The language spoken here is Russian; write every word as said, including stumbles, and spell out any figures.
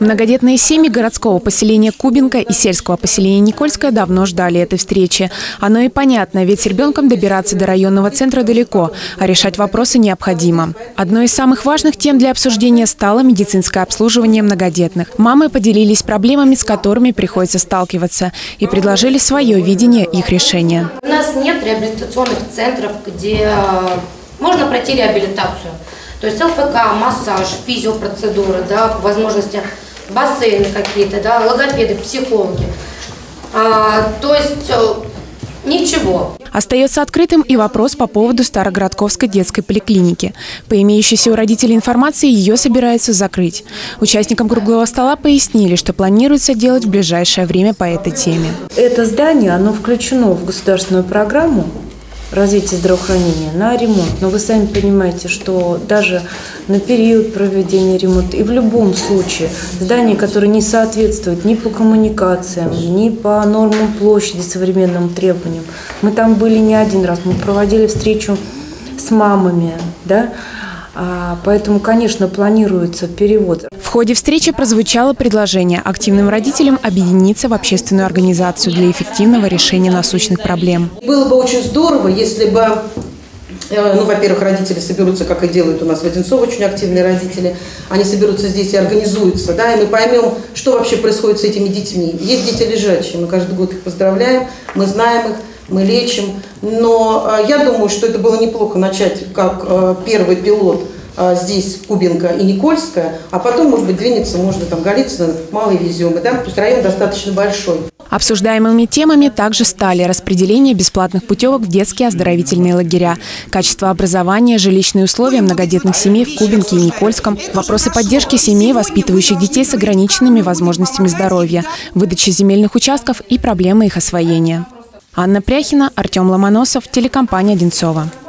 Многодетные семьи городского поселения Кубинка и сельского поселения Никольское давно ждали этой встречи. Оно и понятно, ведь с ребенком добираться до районного центра далеко, а решать вопросы необходимо. Одной из самых важных тем для обсуждения стало медицинское обслуживание многодетных. Мамы поделились проблемами, с которыми приходится сталкиваться, и предложили свое видение их решения. У нас нет реабилитационных центров, где можно пройти реабилитацию. То есть ЛФК, массаж, физиопроцедуры, да, по возможности бассейны какие-то, да, логопеды, психологи. А, то есть ничего. Остается открытым и вопрос по поводу Староградковской детской поликлиники. По имеющейся у родителей информации, ее собираются закрыть. Участникам круглого стола пояснили, что планируется делать в ближайшее время по этой теме. Это здание, оно включено в государственную программу развития здравоохранения на ремонт. Но вы сами понимаете, что даже на период проведения ремонта и в любом случае здание, которое не соответствует ни по коммуникациям, ни по нормам площади, современным требованиям. Мы там были не один раз, мы проводили встречу с мамами, да? А, поэтому, конечно, планируется перевод. В ходе встречи прозвучало предложение активным родителям объединиться в общественную организацию для эффективного решения насущных проблем. Было бы очень здорово, если бы, ну, во-первых, родители соберутся, как и делают у нас в Одинцово, очень активные родители, они соберутся здесь и организуются, да, и мы поймем, что вообще происходит с этими детьми. Есть дети лежачие, мы каждый год их поздравляем, мы знаем их, мы лечим, но я думаю, что это было неплохо начать как первый пилот здесь Кубинка и Никольская, а потом, может быть, двинется, можно там Голицыно, Малый Веземы, да, то есть район достаточно большой. Обсуждаемыми темами также стали распределение бесплатных путевок в детские оздоровительные лагеря, качество образования, жилищные условия многодетных семей в Кубинке и Никольском, вопросы поддержки семей, воспитывающих детей с ограниченными возможностями здоровья, выдача земельных участков и проблемы их освоения. Анна Пряхина, Артем Ломоносов, телекомпания «Одинцово».